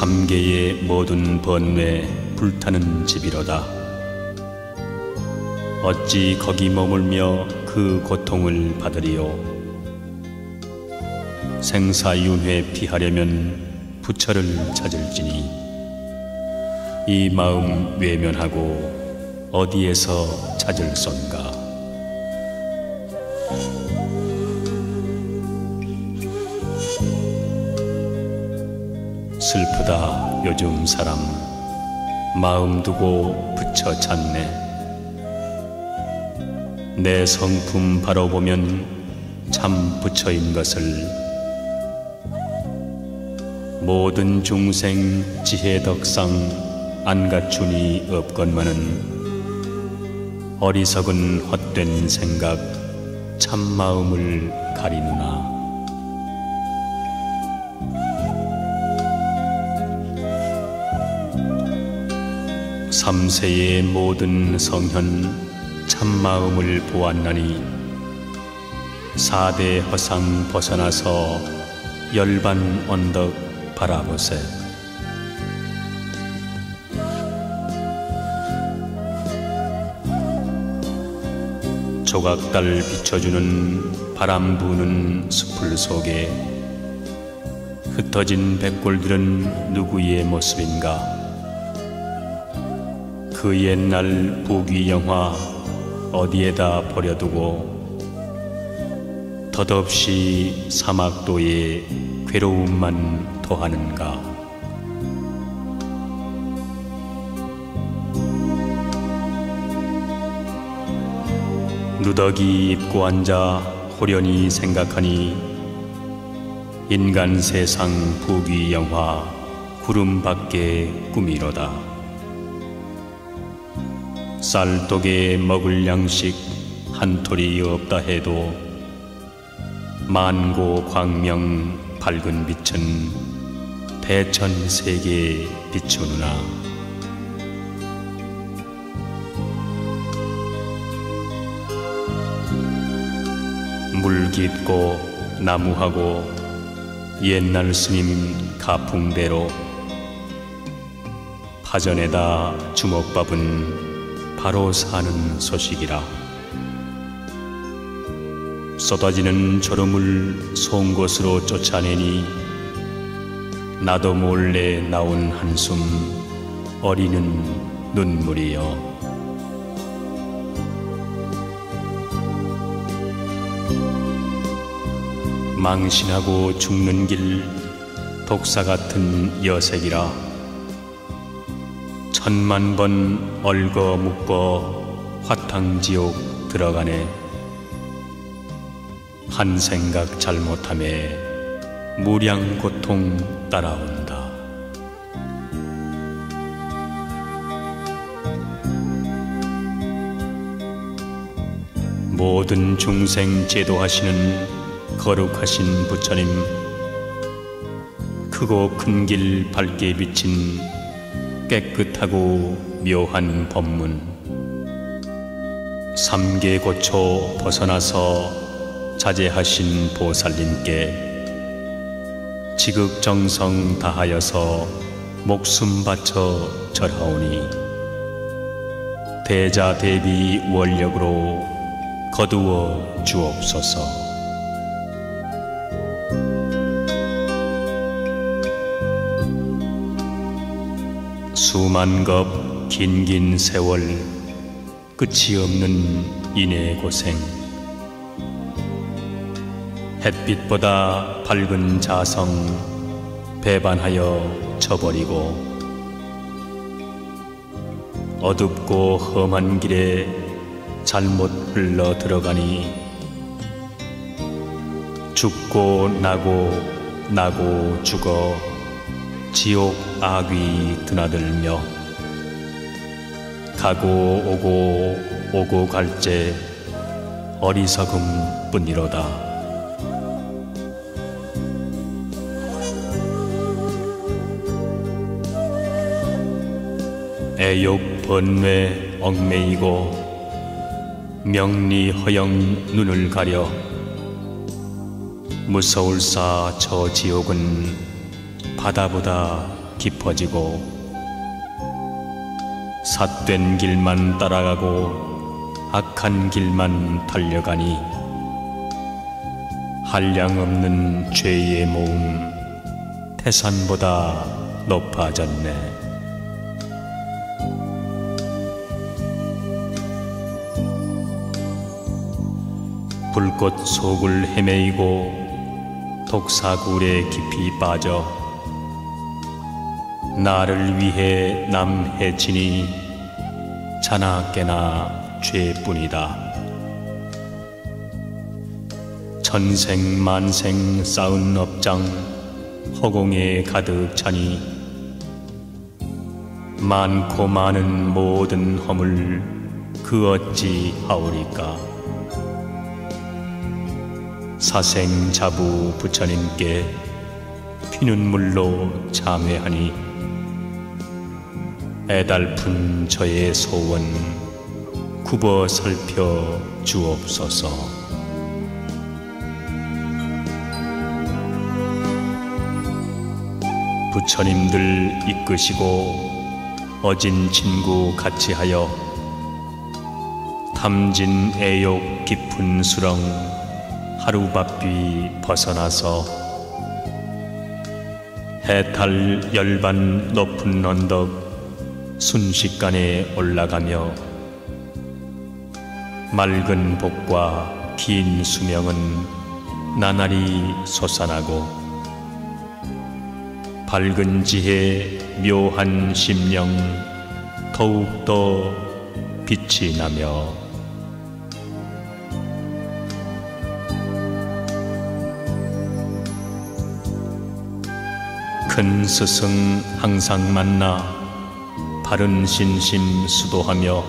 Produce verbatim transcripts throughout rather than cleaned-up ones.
삼계의 모든 번뇌 불타는 집이로다. 어찌 거기 머물며 그 고통을 받으리요. 생사윤회 피하려면 부처를 찾을지니 이 마음 외면하고 어디에서 찾을손가. 슬프다 요즘 사람 마음 두고 부처 찾네. 내 성품 바로 보면 참 부처인 것을 모든 중생 지혜덕상 안 갖추니 없건만은 어리석은 헛된 생각 참 마음을 가리누나. 삼세의 모든 성현 참마음을 보았나니 사대 허상 벗어나서 열반 언덕 바라보세. 조각달 비춰주는 바람 부는 숲을 속에 흩어진 백골들은 누구의 모습인가. 그 옛날 부귀영화 어디에다 버려두고 덧없이 사막도에 괴로움만 토하는가. 누더기 입고 앉아 호련히 생각하니 인간 세상 부귀영화 구름밖에 꿈이로다. 쌀독에 먹을 양식 한 톨이 없다 해도 만고 광명 밝은 빛은 대천세계에 비추느나. 물 깊고 나무하고 옛날 스님 가풍대로 파전에다 주먹밥은 바로 사는 소식이라. 쏟아지는 졸음을 송곳으로 쫓아내니 나도 몰래 나온 한숨 어리는 눈물이여. 망신하고 죽는 길 독사 같은 여색이라. 천만 번 얽어 묶어 화탕지옥 들어가네. 한 생각 잘못함에 무량 고통 따라온다. 모든 중생 제도하시는 거룩하신 부처님, 크고 큰 길 밝게 비친 깨끗하고 묘한 법문, 삼계고초 벗어나서 자제하신 보살님께 지극정성 다하여서 목숨 바쳐 절하오니 대자대비 원력으로 거두어 주옵소서. 수만 겁 긴긴 세월 끝이 없는 인의 고생, 햇빛보다 밝은 자성 배반하여 쳐버리고 어둡고 험한 길에 잘못 흘러 들어가니 죽고 나고 나고 죽어 지옥 악귀 드나들며 가고 오고 오고 갈째 어리석음 뿐이로다. 애욕 번뇌 얽매이고 명리 허영 눈을 가려 무서울사 저 지옥은 바다보다 깊어지고 삿된 길만 따라가고 악한 길만 달려가니 한량없는 죄의 모음 태산보다 높아졌네. 불꽃 속을 헤매이고 독사굴에 깊이 빠져 나를 위해 남 해치니 자나 깨나 죄뿐이다. 천생만생 쌓은 업장 허공에 가득 차니 많고 많은 모든 허물 그 어찌 하오리까. 사생자부 부처님께 피눈물로 참회하니 애달픈 저의 소원 굽어 살펴 주옵소서. 부처님들 이끄시고 어진 친구 같이 하여 탐진 애욕 깊은 수렁 하루바삐 벗어나서 해탈 열반 높은 언덕 순식간에 올라가며 맑은 복과 긴 수명은 나날이 솟아나고 밝은 지혜 묘한 심령 더욱더 빛이 나며 큰 스승 항상 만나 바른 신심 수도하며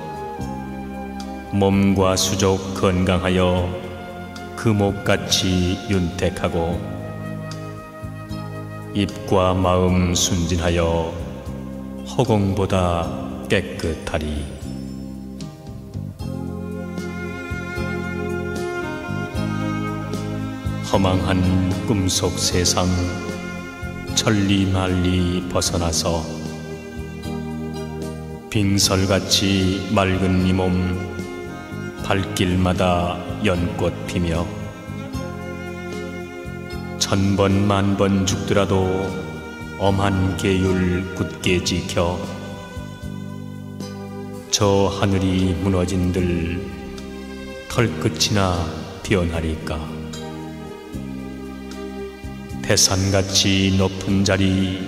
몸과 수족 건강하여 금옥같이 윤택하고 입과 마음 순진하여 허공보다 깨끗하리. 허망한 꿈속 세상 천리만리 벗어나서 빙설같이 맑은 이 몸 발길마다 연꽃 피며 천번 만번 죽더라도 엄한 계율 굳게 지켜 저 하늘이 무너진들 털끝이나 변하리까. 태산같이 높은 자리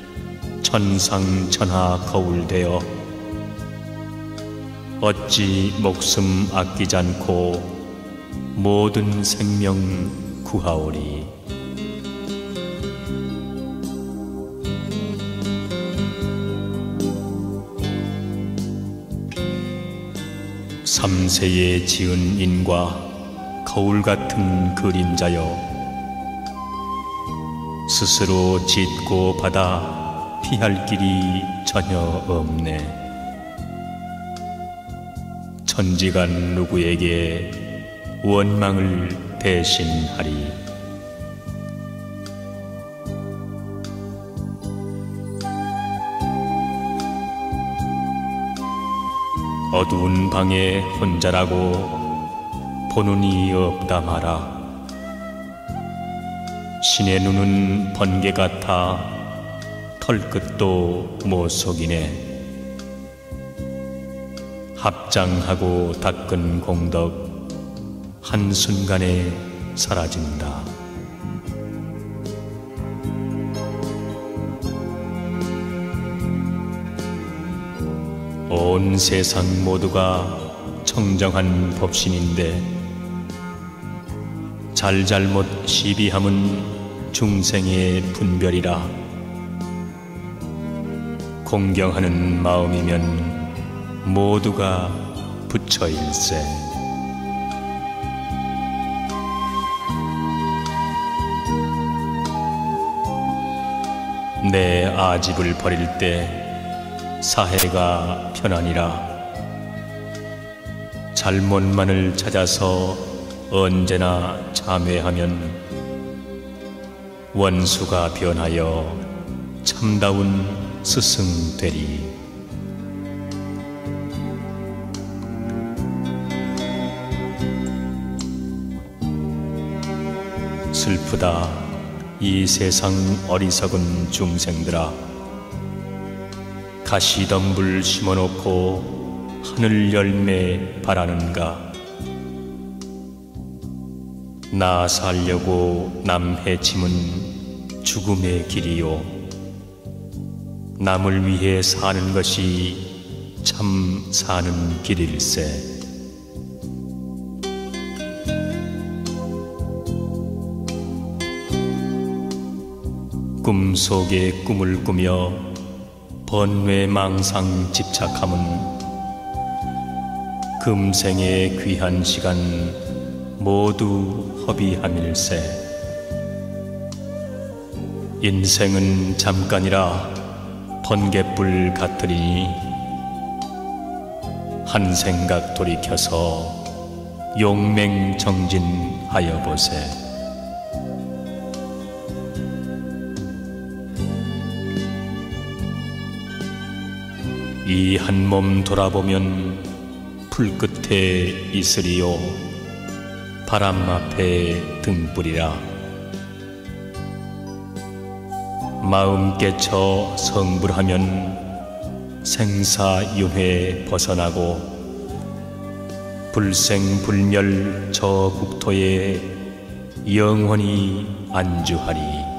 천상천하 거울되어 어찌 목숨 아끼지 않고 모든 생명 구하오리. 삼세에 지은 인과 거울 같은 그림자여 스스로 짓고 받아 피할 길이 전혀 없네. 천지간 누구에게 원망을 대신하리. 어두운 방에 혼자라고 보는 이 없다 마라. 신의 눈은 번개 같아 털끝도 못 속이네. 합장하고 닦은 공덕 한순간에 사라진다. 온 세상 모두가 청정한 법신인데 잘잘못 시비함은 중생의 분별이라. 공경하는 마음이면 모두가 부처일세. 내 아집을 버릴 때 사해가 편하니라. 잘못만을 찾아서 언제나 참회하면 원수가 변하여 참다운 스승 되리. 슬프다 이 세상 어리석은 중생들아. 가시덤불 심어놓고 하늘 열매 바라는가. 나 살려고 남 해침은 죽음의 길이요. 남을 위해 사는 것이 참 사는 길일세. 꿈속에 꿈을 꾸며 번뇌망상 집착함은 금생의 귀한 시간 모두 허비함일세. 인생은 잠깐이라 번갯불 같으리니 한 생각 돌이켜서 용맹정진하여 보세. 이 한 몸 돌아보면 풀 끝에 이슬이요 바람 앞에 등불이라. 마음 깨쳐 성불하면 생사윤회 벗어나고 불생불멸 저 국토에 영원히 안주하리.